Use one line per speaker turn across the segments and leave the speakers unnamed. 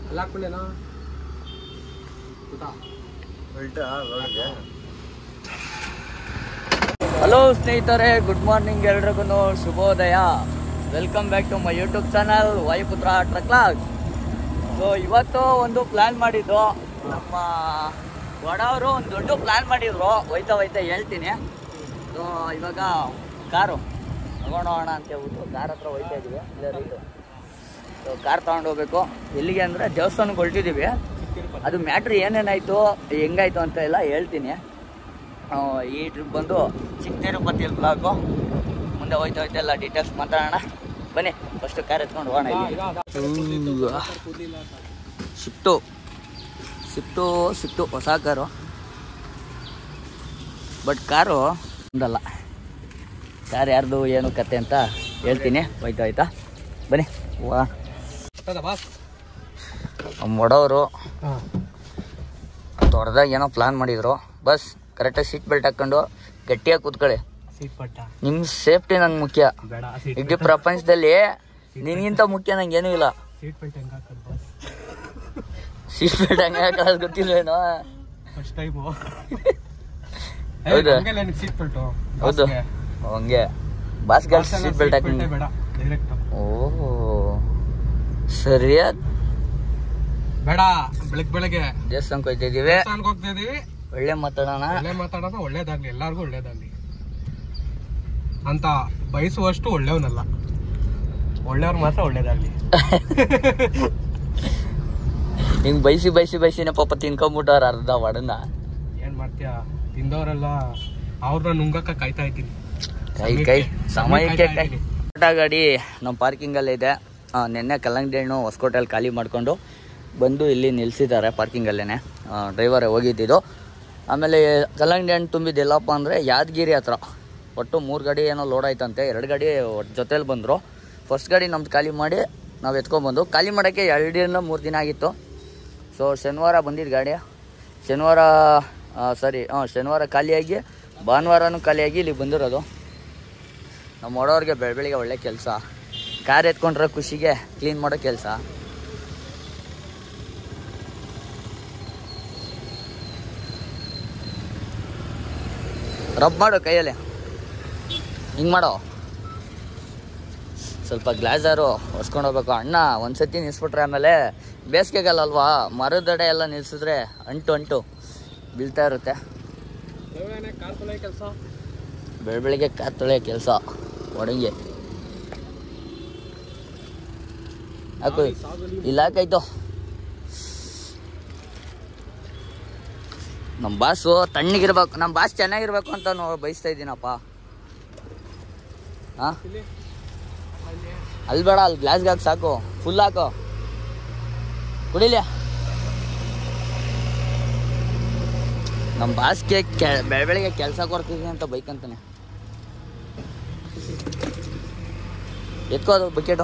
Hello ಸ್ನೇಹಿತರೆ, good morning ಎಲ್ರಿಗೂ ಶುಭೋದಯ. Welcome back to my YouTube channel Vayuputra truck logs. So ಇವತ್ತು ಒಂದು ಪ್ಲ್ಯಾನ್ ಮಾಡಿದ್ದು, ನಮ್ಮ ವಡವರು ಒಂದು ದೊಡ್ಡ ಪ್ಲ್ಯಾನ್ ಮಾಡಿದ್ರು. ಹೋಯ್ತಾ ಹೇಳ್ತೀನಿ. ಸೊ ಇವಾಗ ಕಾರು ತಗೊಂಡೋಗೋಣ ಅಂತ ಹೇಳ್ಬಿಟ್ಟು ಕಾರ್ ಹತ್ರ ಹೋಯ್ತಾ ಇದ್ದೀವಿ. ಇಲ್ಲೇ ರೈಟು. ಸೊ ಕಾರ್ ತೊಗೊಂಡು ಹೋಗ್ಬೇಕು. ಎಲ್ಲಿಗೆ ಅಂದರೆ ದೇವಸ್ಥಾನಕ್ಕೆ ಹೊರಟಿದ್ದೀವಿ. ಅದು ಮ್ಯಾಟ್ರ್ ಏನೇನಾಯಿತು ಹೆಂಗಾಯ್ತು ಅಂತ ಎಲ್ಲ ಹೇಳ್ತೀನಿ. ಈ ಟ್ರಿಪ್ ಬಂದು ಚಿಕ್ಕ ತಿರುಪತಿ ಬ್ಲಾಗು. ಮುಂದೆ ಹೋಯ್ತಾ ಎಲ್ಲ ಡೀಟೇಲ್ಸ್ ಮಾತಾಡೋಣ ಬನ್ನಿ. ಫಸ್ಟು ಕಾರ್ ಎತ್ಕೊಂಡು ಹೋಗೋಣ. ಸ್ವಿಫ್ಟು ಹೊಸ ಕಾರು, ಬಟ್ ಕಾರು ಒಂದಲ್ಲ. ಕಾರ್ ಯಾರ್ದು ಏನು ಕತೆ ಅಂತ ಹೇಳ್ತೀನಿ. ಹೋಯ್ತಾ ಬನ್ನಿ. ನಮ್ಮ ಒಡವರು ದೊಡ್ಡದಾಗ ಏನೋ ಪ್ಲಾನ್ ಮಾಡಿದ್ರು. ಬಸ್ ಕರೆಕ್ಟಾಗಿ ಸೀಟ್ ಬೆಲ್ಟ್ ಹಾಕೊಂಡು ಗಟ್ಟಿಯಾಗಿ ಕೂತ್ಕೊಳ್ಳಿ. ನಿಮ್ಮ ಸೇಫ್ಟಿ ನಂಗೆ ಮುಖ್ಯ. ಇಡೀ ಪ್ರಪಂಚದಲ್ಲಿ ನಿನ್ಗಿಂತ ಮುಖ್ಯ ನಂಗೆ ಏನೂ ಇಲ್ಲ. ಸೀಟ್ ಬೆಲ್ಟ್ ಹೆಂಗೆ ಹಾಕೋದು ಗೊತ್ತಿಲ್ವೇನೋ. ಹೌದು ಹಂಗೆ ಬಾಸ್ ಗರ್ಲ್ಸ್ ಸೀಟ್ ಬೆಲ್ಟ್ ಹಾಕೊಂಡು. ಓಹೋ ಸರಿಯಾದ
ಬೇಡ. ಬೆಳಗ್ಗೆ
ದೇವಸ್ಥಾನಕ್ಕೆ ಹೋಗ್ತಿದೀವಿ. ಒಳ್ಳೆ ಮಾತಾಡೋಣ.
ಒಳ್ಳೇದಾಗ್ಲಿ, ಎಲ್ಲಾರ್ಗು ಒಳ್ಳೇದಾಗ್ಲಿ ಅಂತ ಬಯಸುವಷ್ಟು ಒಳ್ಳೆಯವನಲ್ಲ. ಒಳ್ಳೆಯವ್ರು ಮಾತ್ರ ಒಳ್ಳೇದಾಗ್ಲಿ.
ಹಿಂಗ್ ಬೈಸಿನ ಪಾಪ ತಿನ್ಕೊಂಬಿಟ್ಟವ್ರ ಅರ್ಧ ವಡನ.
ಏನ್ ಮಾಡ್ತೀಯ, ತಿಂದವರೆಲ್ಲ ಅವ್ರನ್ನ ನುಂಗಕ್ಕ ಕಾಯ್ತಾ ಇದ್ದೀನಿ.
ಕೈ ಸಮಯಕ್ಕೆ ಟಾಟಾ ಗಾಡಿ ನಮ್ಮ ಪಾರ್ಕಿಂಗಲ್ಲೇ ಇದೆ. ನಿನ್ನೆ ಕಲ್ಲಂಗಡಿ ಹಣ್ಣು ಹೊಸಕೋಟೆಯಲ್ಲಿ ಖಾಲಿ ಮಾಡಿಕೊಂಡು ಬಂದು ಇಲ್ಲಿ ನಿಲ್ಲಿಸಿದ್ದಾರೆ ಪಾರ್ಕಿಂಗಲ್ಲೇ. ಡ್ರೈವರೇ ಹೋಗಿದ್ದಿದ್ದು. ಆಮೇಲೆ ಕಲ್ಲಂಗಡಿ ಹಣ್ಣು ತುಂಬಿದ್ದೆಲ್ಲಪ್ಪ ಅಂದರೆ ಯಾದಗಿರಿ ಹತ್ರ. ಒಟ್ಟು 3 ಗಾಡಿ ಏನೋ ಲೋಡ್ ಆಯ್ತಂತೆ. 2 ಗಾಡಿ ಜೊತೇಲಿ ಬಂದರು. ಫಸ್ಟ್ ಗಾಡಿ ನಮ್ದು ಖಾಲಿ ಮಾಡಿ ನಾವು ಎತ್ಕೊಂಡ್ಬಂದು. ಖಾಲಿ ಮಾಡೋಕ್ಕೆ 2-3 ದಿನ ಆಗಿತ್ತು. ಸೊ ಶನಿವಾರ ಬಂದಿದ್ದು ಗಾಡಿ. ಶನಿವಾರ ಖಾಲಿಯಾಗಿ ಭಾನುವಾರನೂ ಖಾಲಿಯಾಗಿ ಇಲ್ಲಿಗೆ ಬಂದಿರೋದು. ನಮ್ಮ ಒಡವ್ರಿಗೆ ಬೆಳಗ್ಗೆ ಒಳ್ಳೆ ಕೆಲಸ. ಕಾರ್ ಎತ್ಕೊಂಡ್ರೆ ಖುಷಿಗೆ ಕ್ಲೀನ್ ಮಾಡೋ ಕೆಲಸ. ರಬ್ ಮಾಡು ಕೈಯಲ್ಲಿ, ಹಿಂಗೆ ಮಾಡೋ. ಸ್ವಲ್ಪ ಗ್ಲಾಸಾರು ಒರ್ಸ್ಕೊಂಡು ಹೋಗ್ಬೇಕು. ಅಣ್ಣ ಒಂದ್ಸತಿ ನಿಲ್ಸ್ಬಿಟ್ರೆ ಆಮೇಲೆ ಬೇಸಿಗೆಗಲ್ವಾ, ಮರದಡೆ ಎಲ್ಲ ನಿಲ್ಸಿದ್ರೆ ಅಂಟು ಬೀಳ್ತಾ ಇರುತ್ತೆ. ಬೆಳಗ್ಗೆ ಕಾರ್ ತೊಳೆಯೋ ಕೆಲಸ ಒಡಂಗೆ ಹಾಕು. ಇಲ್ಲ ಹಾಕಾಯ್ತು. ನಮ್ಮ ಬಾಸು ತಣ್ಣಗಿರ್ಬೇಕು, ನಮ್ಮ ಬಾಸ್ ಚೆನ್ನಾಗಿರ್ಬೇಕು ಅಂತ ಬಯಸ್ತಾ ಇದ್ದೀನಪ್ಪ. ಹಾಂ ಅಲ್ಲಿ ಬೇಡ, ಅಲ್ಲಿ ಗ್ಲಾಸ್ಗೆ ಹಾಕಿ ಸಾಕು. ಫುಲ್ ಹಾಕು, ಕುಡಿಲಿ. ನಮ್ಮ ಬಾಸ್ಗೆ ಬೆಳಗ್ಗೆ ಕೆಲಸ ಕೊಡ್ತಿದ್ದೀನಿ ಅಂತ ಬೈಕಂತಾನೆ. ಎತ್ಕೋದು ಬಕೆಟು.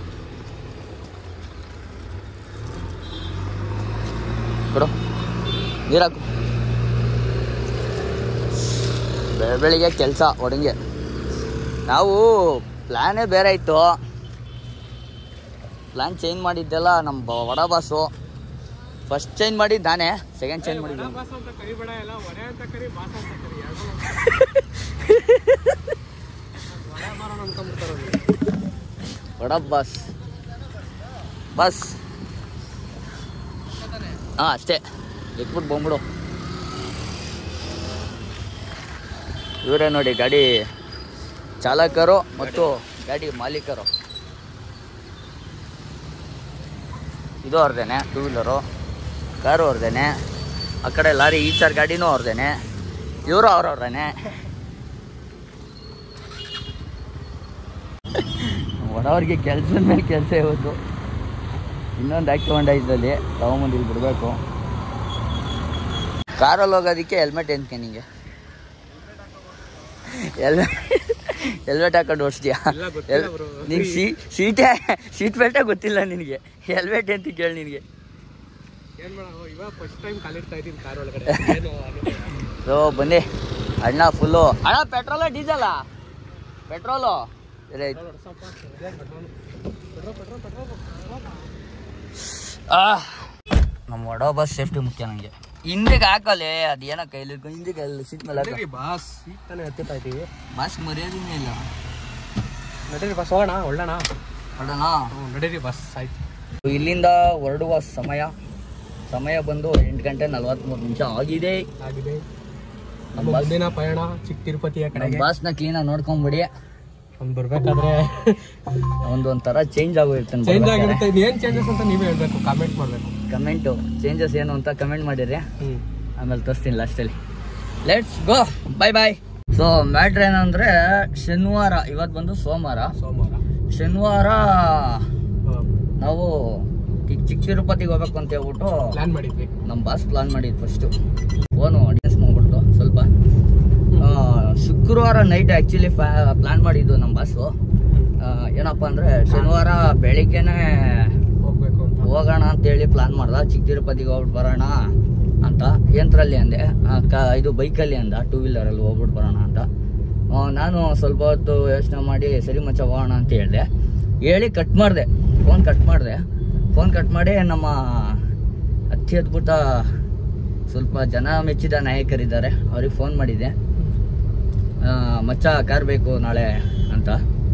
ಕೊಡು, ನೀರಾಕು. ಬೆಳಗ್ಗೆ ಕೆಲಸ ಒಡಂಗೆ. ನಾವು ಪ್ಲ್ಯಾನೇ ಬೇರೆ ಇತ್ತು. ಪ್ಲ್ಯಾನ್ ಚೇಂಜ್ ಮಾಡಿದ್ದೆಲ್ಲ ನಮ್ಮ ವಡ ಬಾಸು. ಫಸ್ಟ್ ಚೇಂಜ್ ಮಾಡಿದ್ದು ನಾನೇ, ಸೆಕೆಂಡ್ ಚೇಂಜ್ ಮಾಡಿದ್ದು ವಡ ಬಾಸ್. ಹಾಂ ಅಷ್ಟೇ, ಎತ್ಬಿಟ್ಟು ಬಂದ್ಬಿಡು. ಇವರೇ ನೋಡಿ ಗಾಡಿ ಚಾಲಕರು ಮತ್ತು ಗಾಡಿ ಮಾಲೀಕರು. ಇದು ಅವ್ರದ್ದೇನೆ, 2 ವೀಲರು. ಕಾರು ಅವ್ರದ್ದೇನೆ. ಆ ಕಡೆ ಲಾರಿ ಈಚಾರ್ ಗಾಡಿನೂ ಅವ್ರದ್ದೇನೆ. ಇವರು ಅವ್ರವ್ರೇನೆ. ಒಡವ್ರಿಗೆ ಕೆಲಸದ ಮೇಲೆ ಕೆಲಸ ಇವತ್ತು. ಇನ್ನೊಂದು ಆ್ಯಕ್ಟಿವ್ ಹೊಂಡ ಇದ್ದಲ್ಲಿ ತಗೊಂಬಂದು ಇಲ್ಲಿ ಬಿಡಬೇಕು. ಕಾರಲ್ಲಿ ಹೋಗೋದಕ್ಕೆ ಹೆಲ್ಮೆಟ್ ಏನ್ಕೆ ನಿಂಗೆ? ಹೆಲ್ಮೆಟ್ ಹಾಕೊಂಡು ಓಡಿಸ್ತೀಯಾ? ನಿಂಗೆ ಸೀಟ್ ಬೆಲ್ಟೇ ಗೊತ್ತಿಲ್ಲ ನಿನಗೆ, ಹೆಲ್ಮೆಟ್ ಅಂತ ಕೇಳಿ ನಿನಗೆ. ಸೊ ಬನ್ನಿ ಅಣ್ಣ ಫುಲ್ಲು. ಅಣ್ಣ ಪೆಟ್ರೋಲ ಡೀಸೆಲ್ಲ? ಪೆಟ್ರೋಲು. ನಮ್ಮ ವಡೋ ಬಸ್ ಸೇಫ್ಟಿ ಮುಖ್ಯ ನನಗೆ. ಹಿಂದೆಗೆ ಹಾಕಲ್ಲೇ ಅದೇನೋ ಕೈಲಿ ಹಿಂದೆಗೆ ಸೀಟ್ ಮೇಲೆ ಹಾಕಿ
ಬಾಸ್ ಈಗ ತಾನೇ ಹತ್ತಿತಾ ಇದ್ದೀವಿ.
ಬಸ್ ಮರ್ಯಾದಿನೇ ಇಲ್ಲ.
ನಡೀರಿ ಬಸ್ ಹೋಗೋಣ ಹೊಳ್ಳೋಣ
ಹೊರಡೋಣ.
ನಡೀರಿ ಬಸ್ ಆಯ್ತು.
ಇಲ್ಲಿಂದ ಹೊರಡುವ ಸಮಯ ಬಂದು 8:43 ಆಗಿದೆ.
ನಮ್ಮ ಮುಂದಿನ ಪಯಣ ಚಿಕ್ಕ ತಿರುಪತಿಯ ಕಡೆಗೆ.
ಬಸ್ನ ಕ್ಲೀನಾಗಿ ನೋಡ್ಕೊಂಬಿಡಿ.
ಒಂದು ಬರ್ಬೇಕಾದ್ರೆ
ಒಂಥರ ಚೇಂಜ್ ಆಗೋಗಿರ್ತಾನೆ.
ಚೇಂಜ್ ಆಗಿರುತ್ತೆ. ಏನು ಚೇಂಜಸ್ ಅಂತ ನೀವೇ ಹೇಳ್ಬೇಕು, ಕಾಮೆಂಟ್ ಮಾಡಬೇಕು.
ಕಮೆಂಟು ಚೇಂಜಸ್ ಏನು ಅಂತ ಕಮೆಂಟ್ ಮಾಡಿರಿ. ಆಮೇಲೆ ತೋರಿಸ್ತೀನಿ ಲಾಸ್ಟಲ್ಲಿ. Let's go. Bye. So matter ಏನಂದ್ರೆ ಶನಿವಾರ, ಇವತ್ತು ಬಂದು ಸೋಮವಾರ. ಶನಿವಾರ ನಾವು ಚಿಕ್ಕ ತಿರುಪತಿಗೆ ಹೋಗ್ಬೇಕು ಅಂತ ಹೇಳ್ಬಿಟ್ಟು
ಪ್ಲಾನ್ ಮಾಡಿದ್ವಿ.
ನಮ್ಮ ಬಾಸ್ ಪ್ಲಾನ್ ಮಾಡಿದ್ದು. ಫಸ್ಟು ಫೋನು ಅಡ್ರೆಸ್ ಮಾಡ್ಬಿಡ್ತು ಸ್ವಲ್ಪ. ಶುಕ್ರವಾರ ನೈಟ್ ಆ್ಯಕ್ಚುಲಿ ಪ್ಲಾನ್ ಮಾಡಿದ್ದು ನಮ್ಮ ಬಾಸು. ಏನಪ್ಪ ಅಂದರೆ ಶನಿವಾರ ಬೆಳಿಗ್ಗೆನೇ ಹೋಗೋಣ ಅಂತೇಳಿ ಪ್ಲಾನ್ ಮಾಡ್ದ. ಚಿಕ್ಕ ತಿರುಪತಿಗೆ ಹೋಗ್ಬಿಟ್ಟು ಬರೋಣ ಅಂತ. ಯಂತ್ರಲ್ಲಿ ಅಂದೆ, ಇದು ಬೈಕಲ್ಲಿ ಅಂದ, 2 ವೀಲರಲ್ಲಿ ಹೋಗ್ಬಿಟ್ಟು ಬರೋಣ ಅಂತ. ನಾನು ಸ್ವಲ್ಪ ಹೊತ್ತು ಯೋಚನೆ ಮಾಡಿ ಸರಿ ಮಚ್ಚ ಹೋಗೋಣ ಅಂತ ಹೇಳಿದೆ. ಹೇಳಿ ಫೋನ್ ಕಟ್ ಮಾಡಿ ನಮ್ಮ ಅತ್ಯದ್ಭುತ ಸ್ವಲ್ಪ ಜನ ಮೆಚ್ಚಿದ ನಾಯಕರಿದ್ದಾರೆ, ಅವ್ರಿಗೆ ಫೋನ್ ಮಾಡಿದ್ದೆ. ಮಚ್ಚ ಕಾರ್ ಬೇಕು ನಾಳೆ ಅಂತ.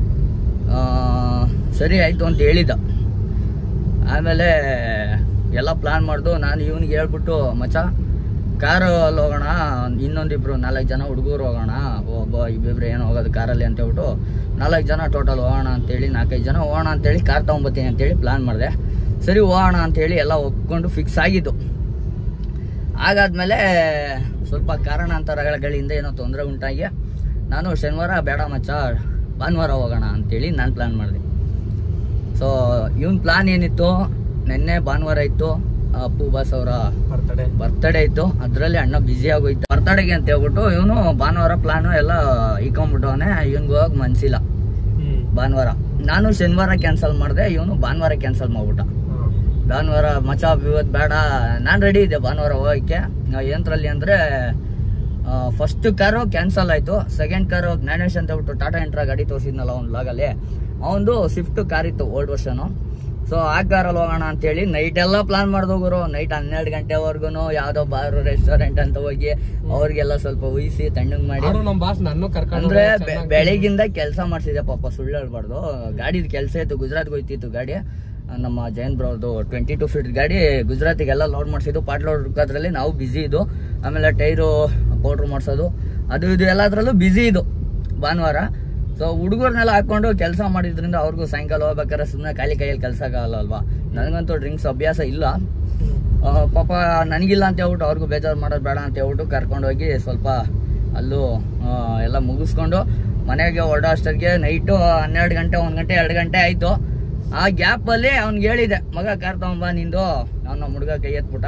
ಸರಿ ಆಯಿತು ಅಂತ ಹೇಳಿದ್ದ. ಆಮೇಲೆ ಎಲ್ಲ ಪ್ಲಾನ್ ಮಾಡ್ದು. ನಾನು ಇವನಿಗೆ ಹೇಳ್ಬಿಟ್ಟು ಮಚ್ಚ ಕಾರಲ್ಲಿ ಹೋಗೋಣ, ಇನ್ನೊಂದಿಬ್ರು 4 ಜನ ಹುಡುಗರು ಹೋಗೋಣ, ಇಬ್ಬಿಬ್ರು ಏನು ಹೋಗೋದು ಕಾರಲ್ಲಿ ಅಂತ ಹೇಳ್ಬಿಟ್ಟು 4 ಜನ ಟೋಟಲ್ ಹೋಗೋಣ ಅಂತೇಳಿ, 4-5 ಜನ ಹೋಗೋಣ ಅಂತೇಳಿ ಕಾರ್ ತೊಗೊಂಬತ್ತೀನಿ ಅಂತೇಳಿ ಪ್ಲಾನ್ ಮಾಡಿದೆ. ಸರಿ ಹೋಗೋಣ ಅಂಥೇಳಿ ಎಲ್ಲ ಒಪ್ಕೊಂಡು ಫಿಕ್ಸ್ ಆಗಿದ್ದು. ಹಾಗಾದ್ಮೇಲೆ ಸ್ವಲ್ಪ ಕಾರಣಾಂತರಗಳಿಂದ ಏನೋ ತೊಂದರೆ ಉಂಟಾಗಿ ನಾನು ಶನಿವಾರ ಬೇಡ ಮಚ್ಚ ಭಾನುವಾರ ಹೋಗೋಣ ಅಂತೇಳಿ ನಾನು ಪ್ಲಾನ್ ಮಾಡಿದೆ. ಸೊ ಇವನ್ ಪ್ಲಾನ್ ಏನಿತ್ತು, ನಿನ್ನೆ ಭಾನುವಾರ ಇತ್ತು, ಅಪ್ಪು ಬಾಸ್ ಅವರ ಬರ್ತ್ಡೇ ಇತ್ತು. ಅದರಲ್ಲಿ ಅಣ್ಣ ಬ್ಯುಸಿ ಆಗೋಯ್ತು ಬರ್ತಡೆಗೆ ಅಂತ ಹೇಳ್ಬಿಟ್ಟು. ಇವನು ಭಾನುವಾರ ಪ್ಲಾನು ಎಲ್ಲ ಇಕ್ಕೊಂಡ್ಬಿಟ್ಟವನೆ. ಇವನ್ಗೆ ಹೋಗಕ್ಕೆ ಮನ್ಸಿಲ್ಲ ಭಾನುವಾರ. ನಾನು ಶನಿವಾರ ಕ್ಯಾನ್ಸಲ್ ಮಾಡಿದೆ, ಇವನು ಭಾನುವಾರ ಕ್ಯಾನ್ಸಲ್ ಮಾಡ್ಬಿಟ್ಟ. ಭಾನುವಾರ ಮಚ್ಚ ಇವತ್ತು ಬೇಡ, ನಾನು ರೆಡಿ ಇದ್ದೆ ಭಾನುವಾರ ಹೋಗೋಕ್ಕೆ. ಏಂತ್ರಲ್ಲಿ ಅಂದರೆ ಫಸ್ಟ್ ಕಾರು ಕ್ಯಾನ್ಸಲ್ ಆಯಿತು. ಸೆಕೆಂಡ್ ಕಾರು ಜ್ಞಾನೇಶ್ ಅಂತ ಹೇಳ್ಬಿಟ್ಟು ಟಾಟಾ ಎಂಟ್ರಾ ಗಾಡಿ ತೋರಿಸಿದ್ನಲ್ಲ ಅವ್ನು ಲಾಗಲ್ಲಿ, ಅವನದು ಸ್ವಿಫ್ಟ್ ಕಾರ್ ಇತ್ತು, ಓಲ್ಡ್ ವರ್ಷನು. ಸೊ ಆ ಕಾರಲ್ಲಿ ಹೋಗೋಣ ಅಂತೇಳಿ ನೈಟ್ ಎಲ್ಲ ಪ್ಲಾನ್ ಮಾಡಿದೋಗರು. ನೈಟ್ 12 ಗಂಟೆವರೆಗೂ ಯಾವುದೋ ಬಾರ್ ರೆಸ್ಟೋರೆಂಟ್ ಅಂತ ಹೋಗಿ ಅವ್ರಿಗೆಲ್ಲ ಸ್ವಲ್ಪ ಉಯಿಸಿ ತಣ್ಣಗೆ ಮಾಡಿ. ಅಂದ್ರೆ ಬೆಳಿಗ್ಗಿಂದ ಕೆಲಸ ಮಾಡ್ಸಿದೆ ಪಾಪ, ಸುಳ್ಳು ಹೇಳ್ಬಾರ್ದು. ಗಾಡಿದ ಕೆಲಸ ಇತ್ತು, ಗುಜರಾತ್ಗೆ ಹೋಯ್ತಿತ್ತು ಗಾಡಿ. ನಮ್ಮ ಜೈನ್ ಬ್ರವ್ರದ್ದು 22 ಫೀಟ್ ಗಾಡಿ ಗುಜರಾತಿಗೆಲ್ಲ ಲೋಡ್ ಮಾಡಿಸಿದ್ದು. ಪಾಟ್ ಲೋಡ್ ಹುಡ್ಕೋದ್ರಲ್ಲಿ ನಾವು ಬ್ಯುಸಿ ಇದ್ದು. ಆಮೇಲೆ ಟೈರು ಪೌಡ್ರ್ ಮಾಡಿಸೋದು ಅದು ಇದು ಎಲ್ಲದ್ರಲ್ಲೂ ಬ್ಯುಸಿ ಇದು ಭಾನುವಾರ. ಸೊ ಹುಡುಗರ್ನೆಲ್ಲ ಹಾಕೊಂಡು ಕೆಲಸ ಮಾಡಿದ್ರಿಂದ ಅವ್ರಿಗೂ ಸಾಯಂಕಾಲ ಹೋಗ್ಬೇಕಾದ್ರೆ ಸುಮ್ಮನೆ ಖಾಲಿ ಕೈಯಲ್ಲಿ ಕೆಲಸ ಆಗಲ್ಲ ಅಲ್ವಾ. ನನಗಂತೂ ಡ್ರಿಂಕ್ಸ್ ಅಭ್ಯಾಸ ಇಲ್ಲ ಪಾಪ, ನನಗಿಲ್ಲ ಅಂತ ಹೇಳ್ಬಿಟ್ಟು ಅವ್ರಿಗೂ ಬೇಜಾರು ಮಾಡೋದು ಬೇಡ ಅಂತ ಹೇಳ್ಬಿಟ್ಟು ಕರ್ಕೊಂಡೋಗಿ ಸ್ವಲ್ಪ ಅಲ್ಲೂ ಎಲ್ಲ ಮುಗಿಸ್ಕೊಂಡು ಮನೆಗೆ ಹೊರಡೋ ಅಷ್ಟೊತ್ತಿಗೆ ನೈಟು 12 ಗಂಟೆ 1 ಗಂಟೆ 2 ಗಂಟೆ ಆಯಿತು. ಆ ಗ್ಯಾಪಲ್ಲಿ ಅವ್ನಿಗೆ ಹೇಳಿದೆ, ಮಗ ಕಾರ್ ತಗೊಂಬ ನಿಂದು. ನಮ್ಮ ಹುಡುಗ ಕೈ ಎತ್ಬಿಟ್ಟ,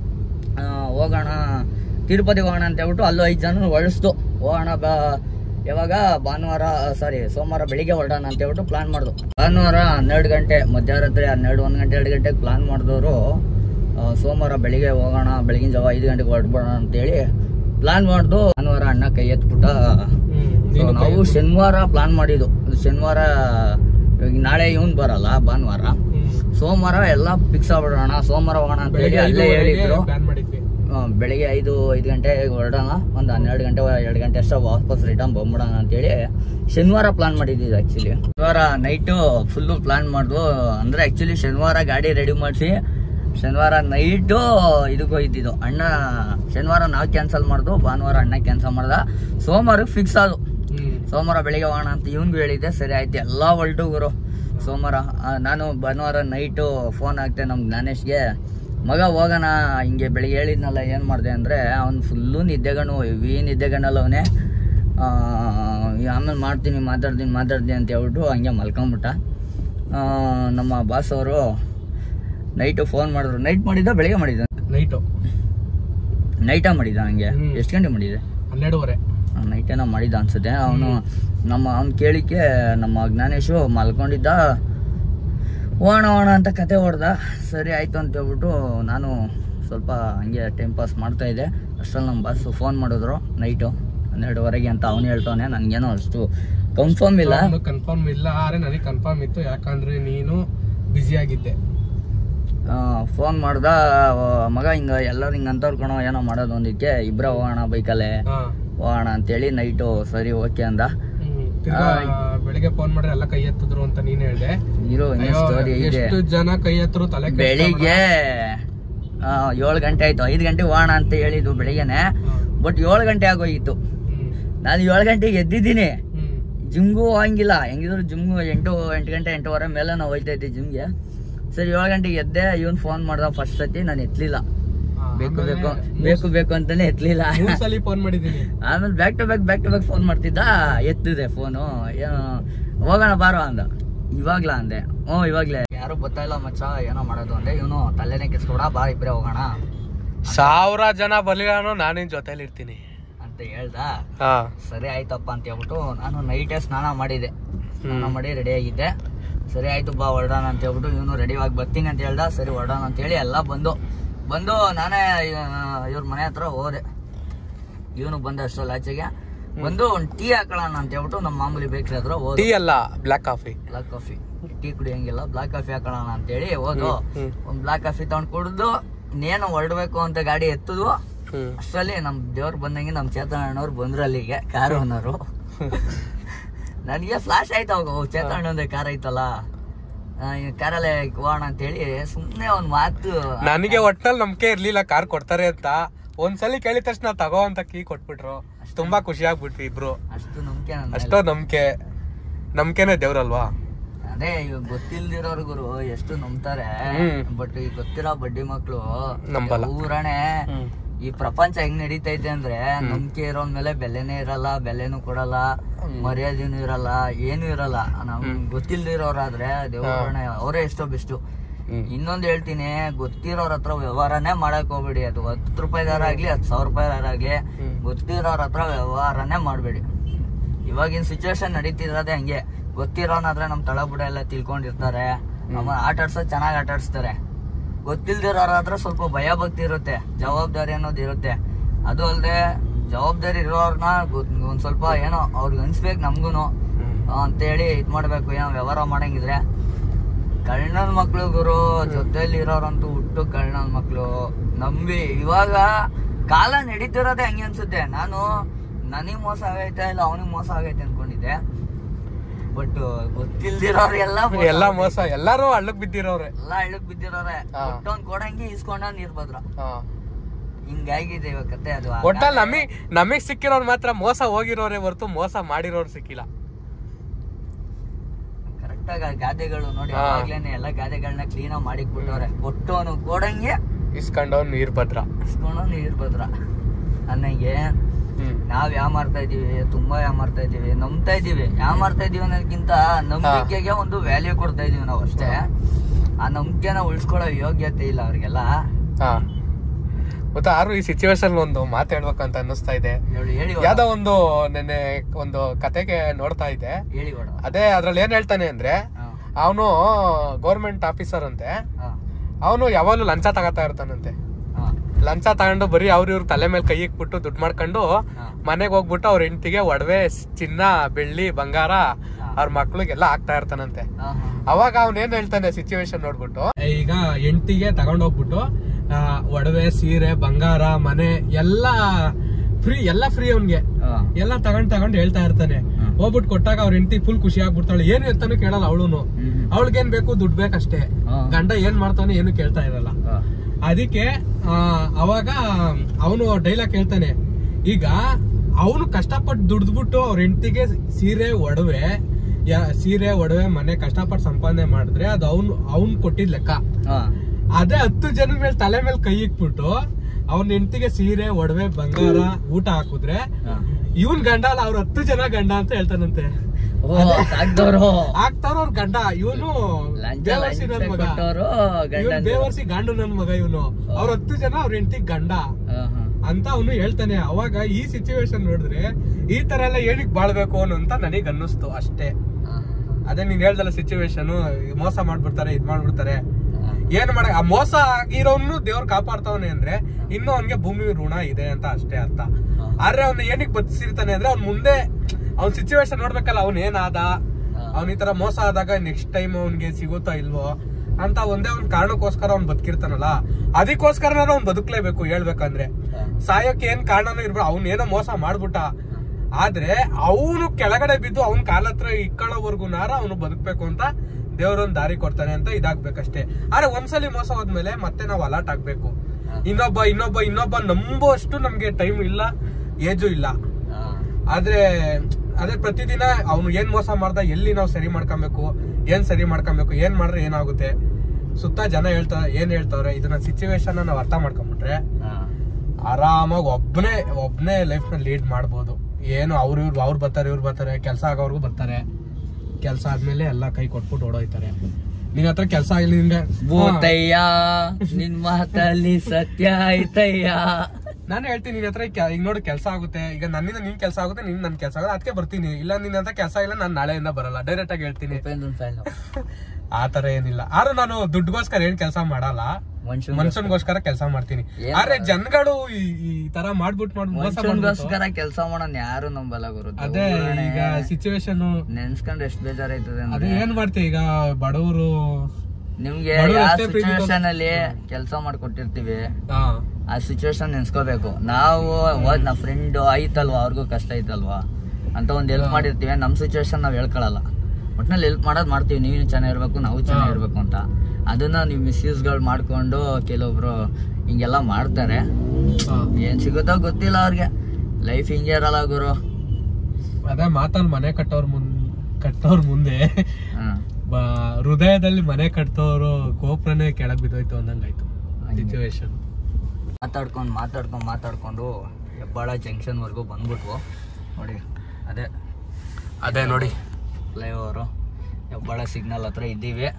ಹೋಗೋಣ ತಿರುಪತಿಗೆ ಹೋಗೋಣ ಅಂತ ಹೇಳ್ಬಿಟ್ಟು ಅಲ್ಲೂ 5 ಜನ ಹೊಳಿಸ್ತು. ಹೋಗೋಣ ಯಾವಾಗ ಸೋಮವಾರ ಬೆಳಿಗ್ಗೆ ಹೊರಡೋಣ ಅಂತ ಹೇಳ್ಬಿಟ್ಟು ಪ್ಲಾನ್ ಮಾಡಿದ್ರು. ಭಾನುವಾರ 12 ಗಂಟೆ ಮಧ್ಯರಾತ್ರಿ 12, 1 ಗಂಟೆ 2 ಗಂಟೆಗೆ ಪ್ಲಾನ್ ಮಾಡಿದವರು ಸೋಮವಾರ ಬೆಳಿಗ್ಗೆ ಹೋಗೋಣ, ಬೆಳಗಿನ ಜಾವ 5 ಗಂಟೆಗೆ ಹೊರಡ್ಬೋಣ ಅಂತೇಳಿ ಪ್ಲಾನ್ ಮಾಡ್ದು. ಭಾನುವಾರ ಅಣ್ಣ ಕೈ ಎತ್ಬಿಟ್ಟ. ನಾವು ಶನಿವಾರ ಪ್ಲಾನ್ ಮಾಡಿದ್ದು. ಶನಿವಾರ ನಾಳೆ ಇವನ್ ಬರಲ್ಲ ಭಾನುವಾರ, ಸೋಮವಾರ ಎಲ್ಲ ಫಿಕ್ಸ್ ಆಗ್ಬಿಡೋಣ, ಸೋಮವಾರ ಹೋಗೋಣ ಅಂತ ಹೇಳಿ ಅಲ್ಲೇ ಹೇಳಿದ್ರು. ಬೆಳಿಗ್ಗೆ 5 ಗಂಟೆಗೆ ಹೊರಡೋಣ, ಒಂದು 12 ಗಂಟೆ 2 ಗಂಟೆ ಅಷ್ಟೇ ವಾಪಸ್ ರಿಟರ್ನ್ ಬಂದ್ಬಿಡೋಣ ಅಂತೇಳಿ ಶನಿವಾರ ಪ್ಲಾನ್ ಮಾಡಿದ್ವಿ. ಆ್ಯಕ್ಚುಲಿ ಶನಿವಾರ ನೈಟು ಫುಲ್ಲು ಪ್ಲಾನ್ ಮಾಡ್ದು. ಅಂದರೆ ಆ್ಯಕ್ಚುಲಿ ಶನಿವಾರ ಗಾಡಿ ರೆಡಿ ಮಾಡಿಸಿ ಶನಿವಾರ ನೈಟು ಇದಕ್ಕೆ ಹೋಯ್ತಿದ್ದು. ಅಣ್ಣ ಶನಿವಾರ ನಾವು ಕ್ಯಾನ್ಸಲ್ ಮಾಡ್ದು, ಭಾನುವಾರ ಅಣ್ಣ ಕ್ಯಾನ್ಸಲ್ ಮಾಡ್ದ. ಸೋಮವಾರಕ್ಕೆ ಫಿಕ್ಸ್ ಆದು, ಸೋಮವಾರ ಬೆಳಿಗ್ಗೆ ಹೋಗೋಣ ಅಂತ ಇವ್ನಿಗೂ ಹೇಳಿದ್ದೆ. ಸರಿ ಆಯ್ತು, ಎಲ್ಲ ಹೊರಟುಗುರು ಸೋಮವಾರ. ನಾನು ಭಾನುವಾರ ನೈಟು ಫೋನ್ ಹಾಕ್ತೆ ನಮ್ಮ ಜ್ಞಾನೇಶ್ಗೆ, ಮಗ ಹೋಗೋಣ ಹಿಂಗೆ ಬೆಳಿಗ್ಗೆ ಹೇಳಿದ್ನಲ್ಲ ಏನು ಮಾಡಿದೆ ಅಂದರೆ ಅವ್ನು ಫುಲ್ಲು ನಿದ್ದೆಗಣ್ಣು, ಹೆವಿ ನಿದ್ದೆಗಣ್ಣಲ್ಲ ಅವನೇ. ಆಮೇಲೆ ಮಾತಾಡ್ತೀನಿ ಅಂತ ಹೇಳ್ಬಿಟ್ಟು ಹಂಗೆ ಮಲ್ಕೊಂಬಿಟ್ಟ. ನಮ್ಮ ಬಾಸ್ ಅವರು ನೈಟು ಫೋನ್ ಮಾಡಿದ್ರು. ನೈಟ್ ಮಾಡಿದ್ದ ಬೆಳಿಗ್ಗೆ ಮಾಡಿದ್ದ? ನೈಟಾ ಮಾಡಿದ್ದ. ಹಂಗೆ ಎಷ್ಟು ಗಂಟೆ ಮಾಡಿದೆ?
12:30
ನೈಟೇನೋ ಮಾಡಿದ್ದ ಅನ್ಸುತ್ತೆ. ಅವ್ನು ಕೇಳಿಕ್ಕೆ ನಮ್ಮ ಜ್ಞಾನೇಶು ಮಲ್ಕೊಂಡಿದ್ದ. ಹೋಗೋಣ ಅಂತ ಕತೆ ಹೊಡ್ದ. ಸರಿ ಆಯಿತು ಅಂತ ಹೇಳ್ಬಿಟ್ಟು ನಾನು ಸ್ವಲ್ಪ ಹಂಗೆ ಟೈಮ್ ಪಾಸ್ ಮಾಡ್ತಾಯಿದ್ದೆ. ಅಷ್ಟರಲ್ಲಿ ನಮ್ಮ ಬಾಸು ಫೋನ್ ಮಾಡಿದ್ರು ನೈಟು 12:30 ಅಂತ. ಅವನು ಹೇಳ್ತಾನೆ, ನನಗೇನೋ ಅಷ್ಟು ಕನ್ಫರ್ಮ್ ಇಲ್ಲ.
ಆದರೆ ನನಗೆ ಕನ್ಫರ್ಮ್ ಇತ್ತು, ಯಾಕಂದರೆ ನೀನು ಬ್ಯುಸಿ ಆಗಿದ್ದೆ.
ಫೋನ್ ಮಾಡ್ದ ಮಗ ಹಿಂಗ ಎಲ್ಲರೂ ಹಿಂಗ ಅಂತವ್ರು ಕಣೋ ಏನೋ ಮಾಡೋದು ಒಂದಿಕ್ಕೆ ಇಬ್ರ ಹೋಗೋಣ ಬೈಕಲ್ಲೇ ಹೋಗೋಣ ಅಂತೇಳಿ ನೈಟು ಸರಿ ಓಕೆ ಅಂದ.
ಬೆಳಿಗ್ಗೆ ಫೋನ್ ಮಾಡ್ರೆ ಎಲ್ಲ ಕೈ ಎತ್ತಿದ್ರು ಅಂತ ನೀನ್ ಹೇಳ್ದೆ.
ಸ್ಟೋರಿ ಇದೆ.
ಎಷ್ಟು ಜನ ಕೈ ಎತ್ತರು ತಲೆ.
ಬೆಳಿಗ್ಗೆ 7 ಗಂಟೆ ಆಯ್ತು. 5 ಗಂಟೆಗೆ ಹೋಗೋಣ ಅಂತ ಹೇಳಿದ್ದು ಬೆಳಿಗ್ಗೆನೆ. ಬಟ್ 7 ಗಂಟೆ ಆಗೋಗಿತ್ತು. ನಾನು 7 ಗಂಟೆಗೆ ಎದ್ದಿದ್ದೀನಿ. ಜಿಮ್ಗೂ ಹೋಗಂಗಿಲ್ಲ, ಹೆಂಗಿದ್ರು ಜಿಮ್ಗೂ 8 ಗಂಟೆ 8:15 ಮೇಲೆ ನಾವು ಹೋಗ್ತಾ ಇದ್ದೆ ಜಿಮ್ಗೆ. ಸರಿ 7 ಗಂಟೆಗೆ ಎದ್ದೆ. ಇವನ್ ಫೋನ್ ಮಾಡ್ದ ಫಸ್ಟ್ ಸತಿ, ನಾನು ಎತ್ತಲಿಲ್ಲ. ಬೇಕು ಅಂತಾನೆ ಎತ್ತಲಿಲ್ಲ.
ಫೋನ್ ಮಾಡಿದ್ದೀನಿ.
ಆಮೇಲೆ ಬ್ಯಾಕ್ ಟು ಬ್ಯಾಕ್ ಫೋನ್ ಮಾಡ್ತಿದ್ದ. ಎತ್ತಿದೆ ಫೋನು. ಹೋಗೋಣ ಬಾರೋ ಅಂದ. ಇವಾಗ್ಲಾ ಅಂದೆ. ಇವಾಗ್ಲೇ. ಯಾರು ಗೊತ್ತಾಯಿಲ್ಲ ಮಚ್ಚ ಏನೋ ಮಾಡೋದು ಅಂದೆ. ಇವನು ತಲೆನೇ ಕೆಸ್ಕೊಡ, ಬಾ ಇಬ್ರೇ ಹೋಗೋಣ.
1000 ಜನ ಬಲಿಗಾನು ನಾನಿನ್ ಜೊತೆಲಿ ಇರ್ತೀನಿ
ಅಂತ ಹೇಳ್ದ. ಸರಿ ಆಯ್ತಪ್ಪ ಅಂತ ಹೇಳ್ಬಿಟ್ಟು ನಾನು ನೈಟೇ ಸ್ನಾನ ಮಾಡಿದೆ. ಸ್ನಾನ ಮಾಡಿ ರೆಡಿ ಆಗಿದ್ದೆ. ಸರಿ ಆಯ್ತು ಬಾ ಹೊರಡೋಣ ಅಂತ ಹೇಳ್ಬಿಟ್ಟು ಇವನು ರೆಡಿ ಆಗಿ ಬರ್ತೀನಿ ಅಂತ ಹೇಳ್ದ. ಸರಿ ಹೊರಡೋಣ ಅಂತ ಹೇಳಿ ಎಲ್ಲ ಬಂದು ನಾನೇ ಇವ್ರ ಮನೆ ಹತ್ರ ಹೋದೆ. ಇವನು ಬಂದ ಅಷ್ಟರಲ್ಲಿ ಆಚೆಗೆ ಬಂದು ಒಂದು ಟೀ ಹಾಕೊಳ್ಳೋಣ ಅಂತ ಹೇಳ್ಬಿಟ್ಟು ನಮ್ಮ ಮಾಮೂಲಿ ಬೇಕ್ರಿ ಹತ್ರ ಹೋದ.
ಟೀ ಅಲ್ಲ, ಬ್ಲಾಕ್ ಕಾಫಿ.
ಟೀ ಕುಡಿಯಂಗಿಲ್ಲ, ಬ್ಲಾಕ್ ಕಾಫಿ ಹಾಕೊಳ್ಳೋಣ ಅಂತ ಹೇಳಿ ಹೋದು. ಒಂದ್ ಬ್ಲಾಕ್ ಕಾಫಿ ತಗೊಂಡ್ ಕುಡಿದು ಇನ್ನೇನು ಹೊರಡ್ಬೇಕು ಅಂತ ಗಾಡಿ ಎತ್ತದು. ಅಷ್ಟರಲ್ಲಿ ನಮ್ ದೇವ್ರು ಬಂದಂಗೆ ನಮ್ ಚೇತನ್ ಅಣ್ಣವ್ರು ಬಂದ್ರು ಅಲ್ಲಿಗೆ, ಕಾರು ಅನ್ನೋರು. ನನಗೆ ಫ್ಲಾಶ್ ಆಯ್ತು ಅವಾಗ, ಚೇತನ್ ಅಣ್ಣಂದ್ರೆ ಕಾರ್ ಐತಲ್ಲ, ಕಾರಲ್ಲೇ ಹೋಗೋಣ ಅಂತ ಹೇಳಿ ಸುಮ್ನೆ ಒಂದ್ ಮಾತು.
ನನಗೆ ಒಟ್ಟಲ್ಲಿ ನಂಬಿಕೆ ಇರ್ಲಿಲ್ಲ ಕಾರ್ ಕೊಡ್ತಾರೆ ಅಂತ. ಒಂದ್ಸಲಿ ಕೇಳಿದ ತಕ್ಷಣ ತಗೋ ಅಂತ ಕೀ ಕೊಟ್ಬಿಟ್ರು. ತುಂಬಾ ಖುಷಿ ಆಗ್ಬಿಟ್ವಿ ಇಬ್ರು. ಅಷ್ಟೋ ನಂಬಿಕೆನೆ ದೇವ್ರಲ್ವಾ.
ಅದೇ ಇವಾಗ ಗೊತ್ತಿಲ್ದಿರೋರ್ಗುರು ಎಷ್ಟು ನಂಬ್ತಾರೆ. ಬಟ್ ಈಗ ಗೊತ್ತಿರೋ ಬಡ್ಡಿ ಮಕ್ಳು
ನಂಬಲ್ಲ.
ಊರಣೆ ಈ ಪ್ರಪಂಚ ಹೆಂಗ್ ನಡೀತೈತೆ ಅಂದ್ರೆ ನಂಬಿಕೆ ಇರೋನ್ ಮೇಲೆ ಬೆಲೆನೇ ಇರಲ್ಲ, ಬೆಲೆನೂ ಕೊಡಲ್ಲ, ಮರ್ಯಾದೆನೂ ಇರಲ್ಲ, ಏನು ಇರಲ್ಲ. ನಮ್ ಗೊತ್ತಿಲ್ದಿರೋರಾದ್ರೆ ದೇವ್ರನೆ ಅವರೇ ಎಷ್ಟೋ ಬೆಸ್ಟು. ಇನ್ನೊಂದ್ ಹೇಳ್ತೀನಿ, ಗೊತ್ತಿರೋರ್ ಹತ್ರ ವ್ಯವಹಾರನೇ ಮಾಡಕ್ ಹೋಗ್ಬೇಡಿ. ಅದು 10 ರೂಪಾಯಿದಾರಾಗ್ಲಿ 10,000 ರೂಪಾಯಿದಾರಾಗ್ಲಿ ಗೊತ್ತಿರೋರ್ ಹತ್ರ ವ್ಯವಹಾರನೇ ಮಾಡ್ಬೇಡಿ. ಇವಾಗಿನ ಸಿಚುವೇಶನ್ ನಡೀತಿರೋದೇ ಹಂಗೆ. ಗೊತ್ತಿರೋನಾದ್ರೆ ನಮ್ ತಳಬುಡ ಎಲ್ಲ ತಿಳ್ಕೊಂಡಿರ್ತಾರೆ, ನಮ್ಮ ಆಟ ಆಡ್ಸೋದ್ ಚೆನ್ನಾಗಿ ಆಟ ಆಡಿಸ್ತಾರೆ. ಗೊತ್ತಿಲ್ದಿರೋರಾದ್ರೆ ಸ್ವಲ್ಪ ಭಯ ಭಕ್ತಿ ಇರುತ್ತೆ, ಜವಾಬ್ದಾರಿ ಅನ್ನೋದು ಇರುತ್ತೆ. ಅದು ಅಲ್ಲದೆ ಜವಾಬ್ದಾರಿ ಇರೋರ್ನ ಒಂದ್ ಸ್ವಲ್ಪ ಏನೋ ಅವ್ರಿಗೆ ಅನ್ಸ್ಬೇಕು ನಮ್ಗುನು ಅಂತೇಳಿ ಇದ್ ಮಾಡ್ಬೇಕು. ಏನೋ ವ್ಯವಹಾರ ಮಾಡಂಗಿದ್ರೆ ಕಳ್ಳನ ಮಕ್ಳು ಗುರು, ಜೊತೆಲಿ ಇರೋರಂತೂ ಹುಟ್ಟು ಕಳ್ಳನ ಮಕ್ಳು ನಂಬಿ. ಇವಾಗ ಕಾಲ ನಡೀತಿರೋದೇ ಹಂಗೆ ಅನ್ಸುತ್ತೆ. ನಾನು ನನಗ್ ಮೋಸ ಆಗೈತೆ ಇಲ್ಲ ಅವನಿಗೆ ಮೋಸ ಆಗೈತೆ ಅನ್ಕೊಂಡಿದ್ದೆ. ಬಟ್ ಗೊತ್ತಿಲ್ದಿರೋರೆಲ್ಲ
ಮೋಸ. ಎಲ್ಲಾರು ಹಳ್ಳಕ್ ಬಿದ್ದಿರೋರೆ,
ಒಟ್ಟೊಂದ್ ಕೊಡಂಗಿ ಇಸ್ಕೊಂಡ ನೀರ್ಭದ್ರ. ಹಿಂಗಾಗಿದೆ ಇವಾಗ ಕತೆ. ಅದು
ಒಟ್ಟಲ್ಲಿ ನಮಗ್ ಸಿಕ್ಕಿರೋರು ಮಾತ್ರ ಮೋಸ ಹೋಗಿರೋರೆ ಹೊರತು ಮೋಸ ಮಾಡಿರೋರು ಸಿಕ್ಕಿಲ್ಲ.
ಕರೆಕ್ಟ್ ಆಗ ಗಾದೆಗಳು ನೋಡಿ, ಆಗ್ಲೇನೆ ಎಲ್ಲ ಗಾದೆಗಳನ್ನ ಕ್ಲೀನ್ ಆಗಿ ಮಾಡಿಕ್ಬಿಟ್ಟವ್ರೆ. ಕೊಟ್ಟವನು ಕೊಡಂಗೆ
ಇಸ್ಕೊಂಡವ್ನು ನೀರ್ಭದ್ರ
ಅನ್ನಂಗೆ. ನಾವ್ ಯಾಮಾರ್ತಾ ಇದೀವಿ, ತುಂಬಾ ಯಾಮಾರ್ತಾ ಇದೀವಿ, ನಂಬ್ತಾ ಇದೀವಿ. ಯಾಮಾರ್ತಾ ಇದೀವಿ ಅನ್ನೋದಕ್ಕಿಂತ ನಂಬಿಕೆಗೆ ಒಂದು ವ್ಯಾಲ್ಯೂ ಕೊಡ್ತಾ ಇದೀವಿ ನಾವು ಅಷ್ಟೇ. ಆ ನಂಬಿಕೆನ ಉಳಿಸ್ಕೊಳ್ಳೋ ಯೋಗ್ಯತೆ ಇಲ್ಲ ಅವ್ರಿಗೆಲ್ಲ.
ಮತ್ತೆ ಯಾರು ಈ ಸಿಚುವೇಶನ್ ಒಂದು ಮಾತು ಹೇಳ್ಬೇಕಂತ ಅನ್ನಿಸ್ತಾ ಇದೆ. ಯಾವ್ದೋ ನೆನ್ನೆ ಒಂದು ಕತೆಗೆ ನೋಡ್ತಾ ಇದ್ದೆ. ಅದೇ ಅದ್ರಲ್ಲಿ ಏನ್ ಹೇಳ್ತಾನೆ ಅಂದ್ರೆ, ಅವನು ಗೌರ್ಮೆಂಟ್ ಆಫೀಸರ್ ಅಂತೆ. ಅವನು ಯಾವಾಗ್ಲೂ ಲಂಚ ತಗೋತಾ ಇರ್ತಾನಂತೆ. ಲಂಚ ತಗೊಂಡು ಬರೀ ಇವ್ರ ತಲೆ ಮೇಲೆ ಕೈ ಇಕ್ಬಿಟ್ಟು ದುಡ್ಡು ಮಾಡ್ಕೊಂಡು ಮನೆಗೆ ಹೋಗ್ಬಿಟ್ಟು ಅವ್ರ ಹೆಂಡತಿಗೆ ಒಡವೆ, ಚಿನ್ನ, ಬೆಳ್ಳಿ, ಬಂಗಾರ ಅವ್ರ ಮಕ್ಳಿಗೆಲ್ಲ ಹಾಕ್ತಾ ಇರ್ತಾನಂತೆ. ಅವಾಗ ಅವ್ನ ಏನ್ ಹೇಳ್ತಾನೆ ಸಿಚುವೇಶನ್ ನೋಡ್ಬಿಟ್ಟು, ಈಗ ಹೆಂಡತಿಗೆ ತಗೊಂಡೋಗ್ಬಿಟ್ಟು ಒಡವೆ, ಸೀರೆ, ಬಂಗಾರ, ಮನೆ ಎಲ್ಲ ಫ್ರೀ ಅವ್ನ್ಗೆ ಎಲ್ಲ ತಗೊಂಡ್ ಹೇಳ್ತಾ ಇರ್ತಾನೆ. ಹೋಗ್ಬಿಟ್ಟು ಕೊಟ್ಟಾಗ ಅವ್ರ ಹೆಂಡತಿ ಫುಲ್ ಖುಷಿ ಆಗ್ಬಿಡ್ತಾಳೆ. ಏನು ಇರ್ತಾನೆ ಕೇಳಲ್ಲ ಅವಳುನು. ಅವಳಿಗೇನ್ ಬೇಕು, ದುಡ್ಡು ಬೇಕಷ್ಟೇ. ಗಂಡ ಏನ್ ಮಾಡ್ತಾನೆ ಏನು ಕೇಳ್ತಾ ಇರಲ್ಲ. ಅದಕ್ಕೆ ಅವಾಗ ಅವನು ಡೈಲಾಗ್ ಹೇಳ್ತಾನೆ, ಈಗ ಅವನು ಕಷ್ಟಪಟ್ಟು ದುಡ್ದ್ಬಿಟ್ಟು ಅವ್ರ ಹೆಂಡತಿಗೆ ಸೀರೆ ಒಡವೆ ಮನೆ ಕಷ್ಟಪಟ್ಟು ಸಂಪಾದನೆ ಮಾಡಿದ್ರೆ ಅದು ಅವ್ನು ಕೊಟ್ಟಿದ್ ಲೆಕ್ಕ. ಅದೇ 10 ಜನ ಮೇಲೆ ತಲೆ ಮೇಲೆ ಕೈ ಇಕ್ಬಿಟ್ಟು ಅವ್ನ ಹೆಂಡತಿಗೆ ಸೀರೆ, ಒಡವೆ, ಬಂಗಾರ, ಊಟ ಹಾಕಿದ್ರೆ ಇವನ್ ಗಂಡ ಅಲ್ಲ, ಅವ್ರ 10 ಜನ ಗಂಡ ಅಂತ ಹೇಳ್ತಾನಂತೆ. ಆಗ್ತಾರ ಅವ್ರ ಗಂಡ. ಇವನು ಬೇವರ್ಸಿ ನನ್ ಮಗ, ಬೇವರ್ಸಿ ಗಂಡು ನನ್ ಮಗ. ಇವನು ಅವ್ರ 10 ಜನ ಅವ್ರ ಹೆಂಡತಿ ಗಂಡ ಅಂತ ಅವನು ಹೇಳ್ತಾನೆ. ಅವಾಗ ಈ ಸಿಚುವೇಶನ್ ನೋಡಿದ್ರೆ ಈ ತರ ಎಲ್ಲ ಏನಕ್ ಬಾಳ್ಬೇಕು ಅಂತ ನನಗ್ ಅನ್ನಿಸ್ತು ಅಷ್ಟೇ. ಅದೇ ನೀನ್ ಹೇಳ್ದಲ್ಲ ಸಿಚುವೇಶನ್, ಮೋಸ ಮಾಡ್ಬಿಡ್ತಾರೆ, ಇದ್ ಮಾಡ್ಬಿಡ್ತಾರೆ. ಏನ್ ಮಾಡ, ಆ ಮೋಸ ಆಗಿರೋನು ದೇವ್ರು ಕಾಪಾಡ್ತಾವನೆ ಅಂದ್ರೆ ಇನ್ನು ಅವ್ನಿಗೆ ಭೂಮಿ ಋಣ ಇದೆ ಅಂತ ಅಷ್ಟೇ ಅರ್ಥ. ಆದ್ರೆ ಅವ್ನ ಏನಕ್ ಬದುಕಿರ್ತಾನೆ ಅಂದ್ರೆ ಅವ್ನ್ ಮುಂದೆ ಅವ್ನ ಸಿಚುವೇಶನ್ ನೋಡ್ಬೇಕಲ್ಲ, ಅವ್ನ್ ಏನಾದ, ಅವ್ನ ಈ ತರ ಮೋಸ ಆದಾಗ ನೆಕ್ಸ್ಟ್ ಟೈಮ್ ಅವ್ನಿಗೆ ಸಿಗುತ್ತಾ ಇಲ್ವೋ ಅಂತ ಒಂದೇ ಒಂದ್ ಕಾರಣಕ್ಕೋಸ್ಕರ ಅವ್ನ್ ಬದುಕಿರ್ತಾನಲ್ಲ, ಅದಕ್ಕೋಸ್ಕರ ಅವ್ನ್ ಬದುಕ್ಲೇಬೇಕು. ಹೇಳ್ಬೇಕಂದ್ರೆ ಸಾಯಕ್ಕೆ ಏನ್ ಕಾರಣನೂ ಇರ್ಬೋದು. ಅವ್ನ್ ಏನೋ ಮೋಸ ಮಾಡ್ಬಿಟ್ಟ, ಆದ್ರೆ ಅವನು ಕೆಳಗಡೆ ಬಿದ್ದು ಅವ್ನ್ ಕಾಲ ಹತ್ರ ಇಕ್ಕಳೋವರ್ಗುನಾರ ಅವನು ಬದುಕ್ಬೇಕು ಅಂತ ದೇವ್ರೊಂದ್ ದಾರಿ ಕೊಡ್ತಾನೆ ಅಂತ ಇದಾಗ್ಬೇಕಷ್ಟೇ. ಆದ್ರೆ ಒಂದ್ಸಲಿ ಮೋಸ ಹೋದ್ಮೇಲೆ ಮತ್ತೆ ನಾವು ಅಲರ್ಟ್ ಆಗ್ಬೇಕು. ಇನ್ನೊಬ್ಬ ನಂಬುವಷ್ಟು ನಮ್ಗೆ ಟೈಮ್ ಇಲ್ಲ, ಏಜು ಇಲ್ಲ. ಆದ್ರೆ ಅದೇ ಪ್ರತಿದಿನ ಅವ್ನು ಏನ್ ಮೋಸ ಮಾಡ್ದ, ಎಲ್ಲಿ ನಾವು ಸರಿ ಮಾಡ್ಕೊಬೇಕು, ಏನ್ ಸರಿ ಮಾಡ್ಕೊಬೇಕು, ಏನ್ ಮಾಡ್ರೆ ಏನಾಗುತ್ತೆ, ಸುತ್ತ ಜನ ಏನ್ ಹೇಳ್ತಾವ್ರೆ, ಇದನ್ನ ಸಿಚುವೇಶನ್ ನಾವ್ ಅರ್ಥ ಮಾಡ್ಕೊಂಡ್ಬಿಟ್ರೆ ಆರಾಮಾಗಿ ಒಬ್ನೇ ಲೈಫ್ ನ ಲೀಡ್ ಮಾಡ್ಬೋದು. ಏನು ಅವ್ರು ಬರ್ತಾರೆ, ಕೆಲ್ಸ ಆಗೋರ್ಗು ಬರ್ತಾರೆ, ಕೆಲ್ಸ ಆದ್ಮೇಲೆ ಎಲ್ಲ ಕೈ ಕೊಟ್ಬಿಟ್ಟು ಓಡೋಯ್ತಾರೆ. ನಿನ್ ಹತ್ರ ಕೆಲ್ಸ ಆಗಿಲ್ಲ, ನಿನ್ಗೆ
ಭೂತಯ್ಯ ನಿನ್ ಮಾತಲ್ಲಿ ಸತ್ಯ ಐತಯ್ಯ.
ನಾನು ಹೇಳ್ತೀನಿ, ನಿನ್ ಹತ್ರ ಈಗ ನೋಡಿ ಕೆಲ್ಸ ಆಗುತ್ತೆ, ಈಗ ನನ್ನಿಂದ ನಿನ್ ಕೆಲ್ಸ ಆಗುತ್ತೆ, ನನ್ ಕೆಲ್ಸ ಆಗುತ್ತೆ, ಅದಕ್ಕೆ ಬರ್ತೀನಿ. ಇಲ್ಲ ನಿನ್ನ ಹತ್ರ ಕೆಲ್ಸ ಇಲ್ಲ, ನಾನು ನಾಳೆಯಿಂದ ಬರಲ್ಲ, ಡೈರೆಕ್ಟ್ ಆಗಿ ಹೇಳ್ತೀನಿ. ಆತರ ಏನಿಲ್ಲ. ಆದ್ರೂ ನಾನು ದುಡ್ಡುಗೋಸ್ಕರ ಏನ್ ಕೆಲ್ಸ ಮಾಡಲ್ಲ, ಮನ್ಸನ್ಗೋಸ್ಕರ ಕೆಲ್ಸ ಮಾಡ್ತೀನಿ. ಆದ್ರೆ ಜನಗಳು ಈ ತರ
ಮನ್ಸನ್ಗೋಸ್ಕರ ಕೆಲ್ಸ ಮಾಡೋಣ ಯಾರು ನಂಬಲ್ಲ ಗುರು.
ಅದೇ ಈಗ ಸಿಚುವೇಶನ್
ನೆನ್ಸ್ಕೊಂಡ್ರೆ ಎಷ್ಟು ಬೇಜಾರಾಯ್ತದೆ.
ಅದೇ ಏನ್ ಮಾಡ್ತೀವಿ ಈಗ ಬಡವರು,
ನಿಮ್ಗೆ ಯಾವ ಸಿಚುವೇಶನ್ ಅಲ್ಲಿ ಕೆಲ್ಸ ಮಾಡ್ಕೊಟ್ಟಿರ್ತೀವಿ ಆ ಸಿಚುವೇಶನ್ ನೆನ್ಸ್ಕೋಬೇಕು. ನಾವು ನಾ ಫ್ರೆಂಡ್ ಆಯ್ತಲ್ವಾ, ಅವ್ರಿಗೂ ಕಷ್ಟ ಐತಲ್ವಾ ಅಂತ ಒಂದ್ ಹೆಲ್ಪ್ ಮಾಡಿರ್ತೀವಿ. ನಮ್ ಸಿಚುವೇಶನ್ ನಾವ್ ಹೇಳ್ಕೊಳಲ್ಲ, ಒಟ್ನಲ್ಲಿ ಹೆಲ್ಪ್ ಮಾಡೋದ್ ಮಾಡ್ತೀವಿ. ನೀವೇನು ಚೆನ್ನಾಗಿರ್ಬೇಕು, ನಾವು ಚೆನ್ನಾಗಿರ್ಬೇಕು ಅಂತ. ಅದನ್ನ ನೀವು ಮಿಸ್ಯೂಸ್ಗಳು ಮಾಡ್ಕೊಂಡು ಕೆಲವೊಬ್ರು ಹಿಂಗೆಲ್ಲ ಮಾಡ್ತಾರೆ. ಏನ್ ಸಿಗುತ್ತೋ ಗೊತ್ತಿಲ್ಲ ಅವ್ರಿಗೆ, ಲೈಫ್ ಹಿಂಗೆ ಇರಲ್ಲ ಗುರು.
ಅದೇ ಮಾತಲ್ಲಿ ಮನೆ ಕಟ್ಟೋರ್ ಮುಂದೆ ಹೃದಯದಲ್ಲಿ ಮನೆ ಕಟ್ಟೋರು ಗೋಪುರನೇ ಕೆಳಗ್ ಬಿದ್ದೋಯ್ತು ಅಂದಂಗಾಯ್ತು ಸಿಚುವೇಶನ್.
ಮಾತಾಡ್ಕೊಂಡು ಹೆಬ್ಬಾಳ ಜಂಕ್ಷನ್ ವರ್ಗು ಬಂದ್ಬಿಟ್ವು ನೋಡಿ. ಅದೇ ನೋಡಿ ಫ್ಲೈಓವರು, ಹೆಬ್ಬಾಳ ಸಿಗ್ನಲ್ ಹತ್ರ ಇದ್ದೀವಿ.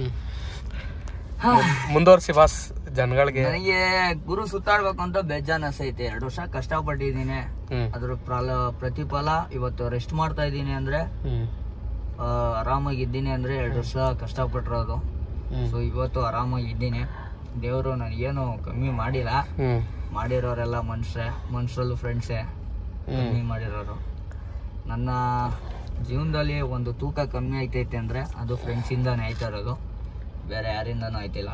ಮುಂದುವರ್ಸಿ ಬಾಸ್ ಜನಗಳಿಗೆ.
ನನಗೆ ಗುರು ಸುತ್ತಾಡ್ಬೇಕು ಅಂತ ಬೇಜಾನ್ ಐತೆ. 2 ವರ್ಷ ಕಷ್ಟಪಟ್ಟಿದ್ದೀನಿ, ಅದ್ರ ಪ್ರತಿಫಲ ಇವತ್ತು ರೆಸ್ಟ್ ಮಾಡ್ತಾ ಇದ್ದೀನಿ ಅಂದ್ರೆ, ಆರಾಮಾಗಿದ್ದೀನಿ ಅಂದ್ರೆ 2 ವರ್ಷ ಕಷ್ಟಪಟ್ಟಿರೋದು. ಸೊ ಇವತ್ತು ಆರಾಮಾಗಿದ್ದೀನಿ. ದೇವರು ನನಗೇನು ಕಮ್ಮಿ ಮಾಡಿಲ್ಲ. ಮಾಡಿರೋರೆಲ್ಲ ಮನುಷ್ಯರಲ್ಲೂ ಫ್ರೆಂಡ್ಸೇ ಕಮ್ಮಿ ಮಾಡಿರೋರು. ನನ್ನ ಜೀವನದಲ್ಲಿ ಒಂದು ತೂಕ ಕಮ್ಮಿ ಆಯ್ತೈತೆ ಅಂದ್ರೆ ಅದು ಫ್ರೆಂಡ್ಸ್ ಇಂದಾನೆ ಆಯ್ತಾ ಇರೋದು, ಬೇರೆ ಯಾರಿಂದಾನು ಆಯ್ತಿಲ್ಲ.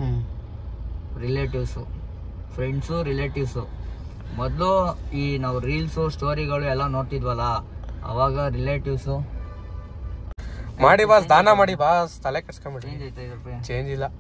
ರಿಲೇಟಿವ್ಸು ಮೊದಲು ಈ ನಾವು ರೀಲ್ಸು ಸ್ಟೋರಿಗಳು ಎಲ್ಲ ನೋಡ್ತಿದ್ವಲ್ಲ, ಅವಾಗ ರಿಲೇಟಿವ್ಸು
ಮಾಡಿ ಬಾಸ್, ದಾನ ಮಾಡಿ ಬಾಸ್, ತಲೆ ಕೆಡ್ಸ್ಕೊಂಬಿಡಿ. ಚೇಂಜ್ ಇಲ್ಲ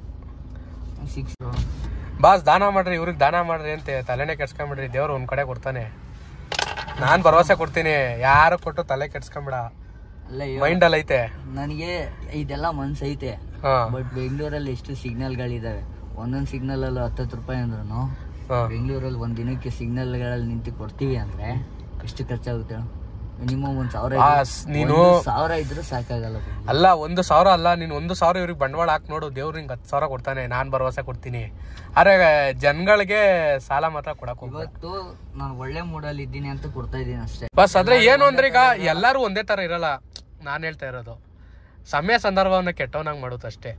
ಬಾಸ್, ದಾನ ಮಾಡ್ರಿ, ಇವ್ರಿಗೆ ದಾನ ಮಾಡ್ರಿ ಅಂತ ತಲೆನೇ ಕೆಡ್ಸ್ಕೊಂಬಿಡ್ರಿ. ದೇವ್ರು ಒಂದ್ ಕಡೆ ಕೊಡ್ತಾನೆ. ನಾನ್ ಭರವಸೆ ಕೊಡ್ತೀನಿ, ಯಾರು ಕೊಟ್ಟು ತಲೆ ಕೆಡ್ಸ್ಕೊಂಬಿಡ. ಮೈಂಡ್ ಅಲ್ಲಿ ಐತೆ
ನನಗೆ ಇದೆಲ್ಲ ಮನ್ಸ್ ಐತೆ. ಬಟ್ ಬೆಂಗಳೂರಲ್ಲಿ ಎಷ್ಟು ಸಿಗ್ನಲ್ಗಳಿದಾವೆ, ಒಂದೊಂದ್ ಸಿಗ್ನಲ್ ಅಲ್ಲಿ 10 ರೂಪಾಯಿ ಅಂದ್ರೂ ಬೆಂಗಳೂರಲ್ಲಿ ಒಂದ್ ದಿನಕ್ಕೆ ಸಿಗ್ನಲ್ ಗಳಲ್ಲಿ ನಿಂತು ಕೊಡ್ತೀವಿ ಅಂದ್ರೆ ಎಷ್ಟು ಖರ್ಚಾಗುತ್ತೆ? ಮಿನಿಮಮ್ 1,000 ಇದ್ರೂ ಸಾಕಾಗಲ್ಲ.
ಅಲ್ಲ 1,000 ಅಲ್ಲ, ನೀನ್ 1,000 ಇವ್ರಿಗೆ ಬಂಡವಾಳ ಹಾಕಿ ನೋಡು, ದೇವ್ರು ನಿಂಗೆ 10,000 ಕೊಡ್ತಾನೆ. ನಾನ್ ಭರವಸೆ ಕೊಡ್ತೀನಿ. ಆದ್ರೆ ಜನಗಳಿಗೆ ಸಾಲ ಮಾತ್ರ ಕೊಡಕ್ ಹೋಗ್ಬೇಕು.
ಇವತ್ತು ನಾನು ಒಳ್ಳೆ ಮೂಡಲ್ಲಿ ಇದ್ದೀನಿ ಅಂತ ಕೊಡ್ತಾ ಇದ್ದೀನಿ ಅಷ್ಟೇ
ಬಸ್. ಆದ್ರೆ ಏನು ಅಂದ್ರೆ ಈಗ ಎಲ್ಲಾರು ಒಂದೇ ತರ ಇರಲ್ಲ. ನಾನ್ ಹೇಳ್ತಾ ಇರೋದು ಸಮಯ ಸಂದರ್ಭವನ್ನ ಕೆಟ್ಟವನಾಗ್ ಮಾಡುತ್ತೆ ಅಷ್ಟೇ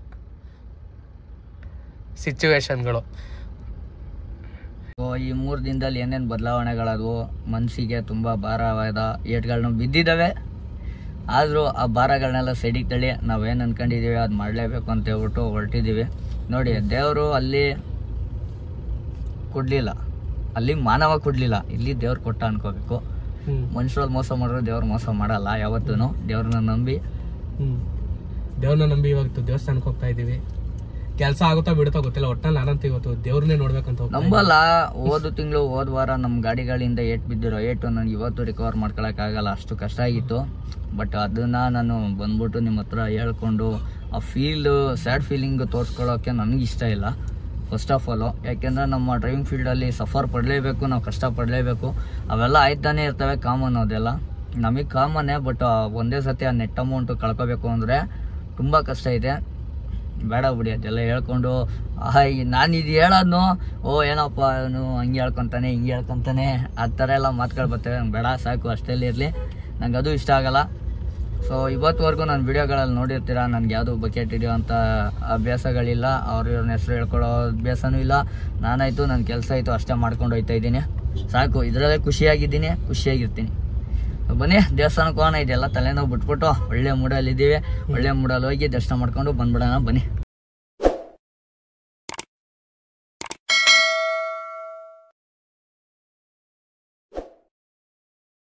ಸಿಚುವೇಶನ್ಗಳು.
ಈ 3 ದಿನದಲ್ಲಿ ಏನೇನು ಬದಲಾವಣೆಗಳಾದವು, ಮನಸ್ಸಿಗೆ ತುಂಬ ಭಾರವಾದ ಏಟ್ಗಳನ್ನ ಬಿದ್ದಿದ್ದಾವೆ. ಆದರೂ ಆ ಭಾರಗಳನ್ನೆಲ್ಲ ಸೈಡಿಗೆ ತಳ್ಳಿ ನಾವೇನು ಅನ್ಕೊಂಡಿದ್ದೀವಿ ಅದು ಮಾಡಲೇಬೇಕು ಅಂತ ಹೇಳ್ಬಿಟ್ಟು ಹೊರಟಿದ್ದೀವಿ. ನೋಡಿ, ದೇವರು ಅಲ್ಲಿ ಕೊಡಲಿಲ್ಲ, ಅಲ್ಲಿ ಮಾನವ ಕೊಡಲಿಲ್ಲ, ಇಲ್ಲಿ ದೇವ್ರು ಕೊಟ್ಟ ಅನ್ಕೋಬೇಕು. ಮನುಷ್ಯರಲ್ಲಿ ಮೋಸ ಮಾಡಿದ್ರೆ ದೇವ್ರು ಮೋಸ ಮಾಡಲ್ಲ ಯಾವತ್ತೂ. ದೇವ್ರನ್ನ ನಂಬಿ
ಇವತ್ತು ದೇವಸ್ಥಾನಕ್ಕೆ ಹೋಗ್ತಾ ಇದ್ದೀವಿ. ಕೆಲಸ ಆಗುತ್ತಾ ಬಿಡುತ್ತಾ ಗೊತ್ತಿಲ್ಲ, ಒಟ್ಟಲ್ಲಿ ನಾನಂತ ಇವತ್ತು ದೇವ್ರನ್ನೇ ನೋಡ್ಬೇಕಂತ
ನಂಬಲ್ಲ. ಹೋದ ವಾರ ನಮ್ಮ ಗಾಡಿಗಳಿಂದ ಏಟು ನನಗೆ ಇವತ್ತು ರಿಕವರ್ ಮಾಡ್ಕೊಳಕ್ಕಾಗಲ್ಲ, ಅಷ್ಟು ಕಷ್ಟ ಆಗಿತ್ತು. ಬಟ್ ಅದನ್ನ ನಾನು ಬಂದ್ಬಿಟ್ಟು ನಿಮ್ಮ ಹತ್ರ ಹೇಳ್ಕೊಂಡು ಆ ಸ್ಯಾಡ್ ಫೀಲಿಂಗ್ ತೋರಿಸ್ಕೊಳ್ಳೋಕೆ ನನಗೆ ಇಷ್ಟ ಇಲ್ಲ ಫಸ್ಟ್ ಆಫ್ ಆಲು. ಯಾಕೆಂದರೆ ನಮ್ಮ ಡ್ರೈವಿಂಗ್ ಫೀಲ್ಡಲ್ಲಿ ಸಫರ್ ಪಡಲೇಬೇಕು, ನಾವು ಕಷ್ಟ ಪಡಲೇಬೇಕು. ಅವೆಲ್ಲ ಆಯ್ತಾನೆ ಇರ್ತವೆ, ಕಾಮನ್. ಅದೆಲ್ಲ ನಮಗೆ ಕಾಮನ್ನೇ. ಬಟ್ ಒಂದೇ ಸತಿ ಆ ನೆಟ್ ಅಮೌಂಟು ಕಳ್ಕೋಬೇಕು ಅಂದರೆ ತುಂಬ ಕಷ್ಟ ಇದೆ. ಬೇಡ ಬಿಡಿ ಅದೆಲ್ಲ ಹೇಳ್ಕೊಂಡು ನಾನು ಇದು ಹೇಳೋದು ಏನಪ್ಪ ಅವನು ಹಂಗೆ ಹೇಳ್ಕೊತಾನೆ ಹಿಂಗೆ ಹೇಳ್ಕೊತಾನೆ ಆ ಥರ ಎಲ್ಲ ಮಾತುಗಳು ಬರ್ತವೆ. ನಂಗೆ ಬೇಡ, ಸಾಕು ಅಷ್ಟೆಲ್ಲ ಇರಲಿ, ನಂಗೆ ಅದು ಇಷ್ಟ ಆಗಲ್ಲ. ಸೊ ಇವತ್ತುವರೆಗೂ ನಾನು ವಿಡಿಯೋಗಳಲ್ಲಿ ನೋಡಿರ್ತೀರ, ನನಗೆ ಯಾವುದು ಬಕೆಟ್ ಹಿಡಿಯೋ ಅಂಥ ಅಭ್ಯಾಸಗಳಿಲ್ಲ, ಇವ್ರನ್ನ ಹೆಸರು ಹೇಳ್ಕೊಳ್ಳೋ ಅಭ್ಯಾಸನೂ ಇಲ್ಲ. ನಾನಾಯಿತು, ನನ್ನ ಕೆಲಸ ಆಯಿತು, ಅಷ್ಟೇ ಮಾಡ್ಕೊಂಡು ಹೋಗ್ತಾ ಇದ್ದೀನಿ. ಸಾಕು, ಇದರಲ್ಲೇ ಖುಷಿಯಾಗಿರ್ತೀನಿ. ಬನ್ನಿ ದೇವಸ್ಥಾನಕ್ಕೆ ಹೋಗೋಣ. ಇದೆಲ್ಲ ತಲೆನೋವು ಬಿಟ್ಬಿಟ್ಟು ಒಳ್ಳೆ ಮೂಡಲ್ಲಿದ್ದೀವಿ. ಒಳ್ಳೆ ಮೂಡಲ್ಲಿ ಹೋಗಿ ದರ್ಶನ ಮಾಡ್ಕೊಂಡು ಬಂದ್ಬಿಡೋಣ ಬನ್ನಿ.